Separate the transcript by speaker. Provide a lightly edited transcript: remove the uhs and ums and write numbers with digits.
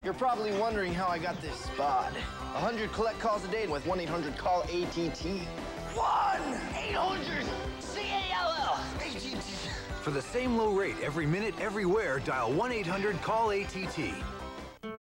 Speaker 1: You're probably wondering how I got this spot. 100 collect calls a day with 1-800-CALL-ATT. 1-800-CALL ATT.
Speaker 2: For the same low rate every minute, everywhere, dial 1-800-CALL-ATT.